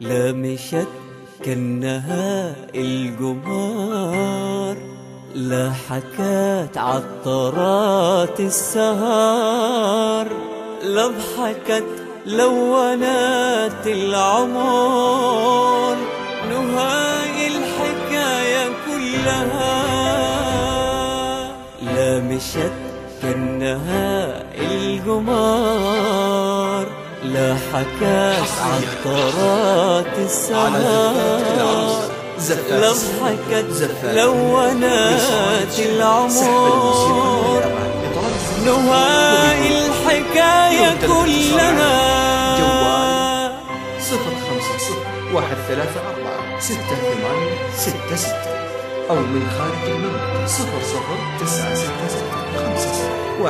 لا مشت كأنها القمار، لا حكت عطرات السهر، لا ضحكت لونت العمر. نهاية الحكاية كلها لا مشت كأنها القمار، لا حكت عطرات السهر، لا ضحكت لونت العمر. نهاية الحكاية كلها 050134686 أو من خارج المملكة 00966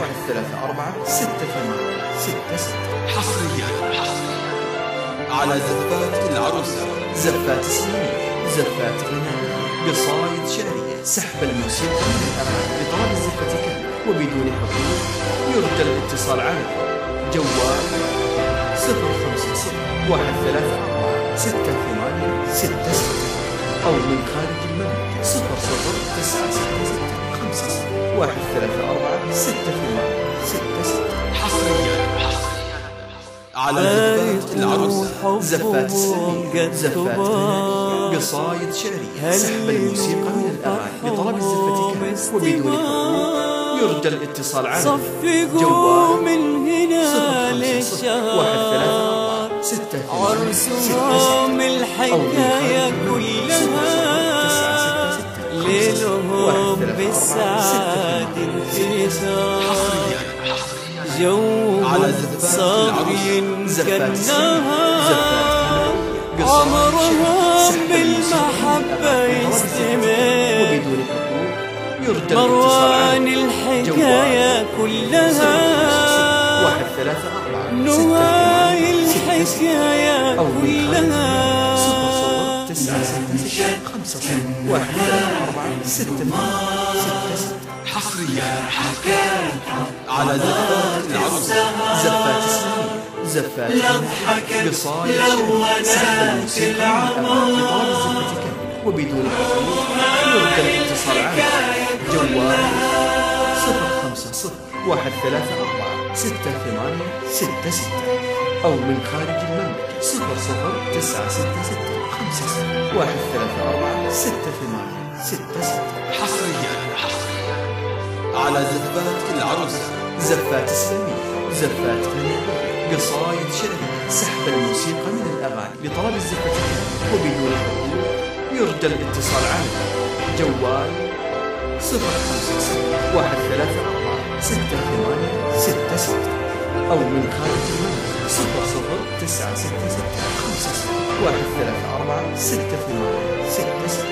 1346866. حصريا على زفات العروسة، زفات إسلامية، زفات غنائية، قصائد شعرية، سحب الموسيقى من الأغاني بطلب الزفة كاملة وبدون حقوق. يرجى الاتصال على جوال 05013468866 أو من خارج المملكة 00966 1346866. حصريا على زفات العروسة، زفات إسلامية، زفات غنائية، قصائد شعرية، سحب الموسيقى من الأغاني بطلب الزفة كاملة وبدون حقوق. يرجى الاتصال على صفقوا من هنا للشهر، 05013468866 عرسهم الحكاية كلها، ليلهم بالسعادة انتشار، جوهم صافي كالنهار، عمرهم بالمحبة يستمر. مروان الحكاية كلها، نهاية الحكاية كلها. حصريا على زفات العروسة، زفات إسلامية، زفات غنائية، قصائد شعرية، سحب الموسيقى من الأغاني بطلب الزفة كاملة وبدون حقوق. يرجى الاتصال على جوال 05013468866 أو من خارج المملكة 00966 1346866. حصريا على زفات العروسة، زفات إسلامية، زفات غنائية، قصائد شعرية، سحب الموسيقى من الأغاني بطلب الزفة كاملة وبدون حقوق. يرجى الاتصال على جوال 05013468866 أو من خارج المملكة 00966 1346866.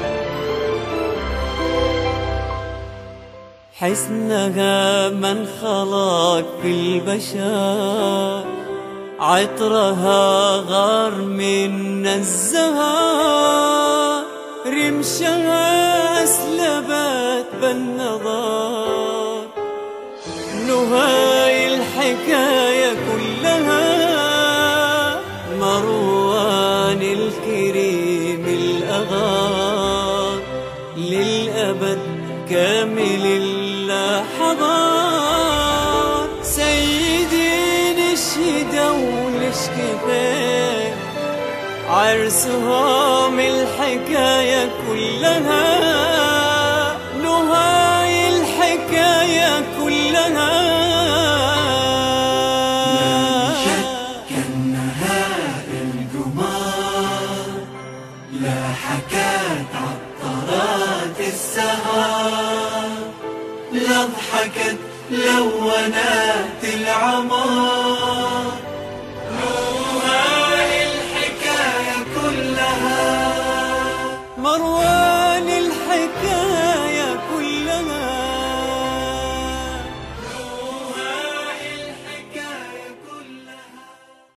حسنها من خلق في البشر، عطرها غار من الزهر، رمشها أسلبت بالنظر. نهاية الحكاية كلها مروان الكريم الأغار، للأبد كامل اللحظات. سيدين الشدا والشكفين، عرسهم الحكاية كلها، نهاية الحكاية كلها. كأنها القمار، لا حكت عطرات السهر، لا ضحكت لونت العمر. نهاية الحكاية كلها مروان الحكاية